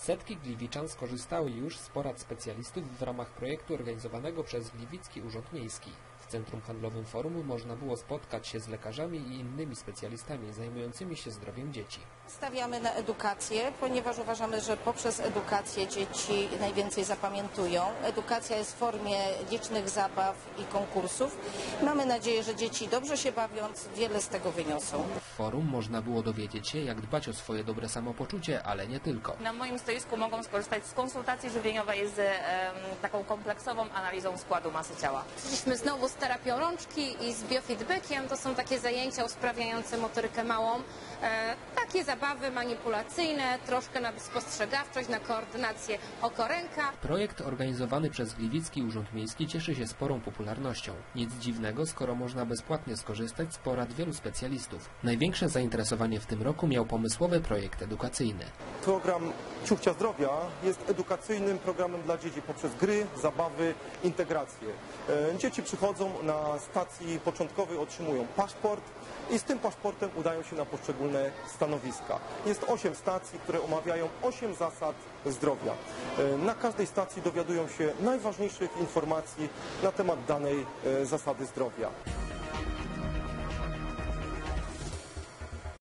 Setki gliwiczan skorzystały już z porad specjalistów w ramach projektu organizowanego przez Gliwicki Urząd Miejski. W Centrum Handlowym Forum można było spotkać się z lekarzami i innymi specjalistami zajmującymi się zdrowiem dzieci. Stawiamy na edukację, ponieważ uważamy, że poprzez edukację dzieci najwięcej zapamiętują. Edukacja jest w formie licznych zabaw i konkursów. Mamy nadzieję, że dzieci dobrze się bawiąc wiele z tego wyniosą. W forum można było dowiedzieć się, jak dbać o swoje dobre samopoczucie, ale nie tylko. Na moim stoisku mogą skorzystać z konsultacji żywieniowej z taką kompleksową analizą składu masy ciała. Jesteśmy znowu z terapią rączki i z biofeedbackiem. To są takie zajęcia usprawniające motorykę małą. Takie zabawy manipulacyjne, troszkę na spostrzegawczość, na koordynację oko-ręka. Projekt organizowany przez Gliwicki Urząd Miejski cieszy się sporą popularnością. Nic dziwnego, skoro można bezpłatnie skorzystać z porad wielu specjalistów. Największe zainteresowanie w tym roku miał pomysłowy projekt edukacyjny. Program Ciuchcia Zdrowia jest edukacyjnym programem dla dzieci poprzez gry, zabawy, integrację. Dzieci przychodzą na stacji początkowej, otrzymują paszport i z tym paszportem udają się na poszczególne stanowiska. Jest 8 stacji, które omawiają 8 zasad zdrowia. Na każdej stacji dowiadują się najważniejszych informacji na temat danej zasady zdrowia.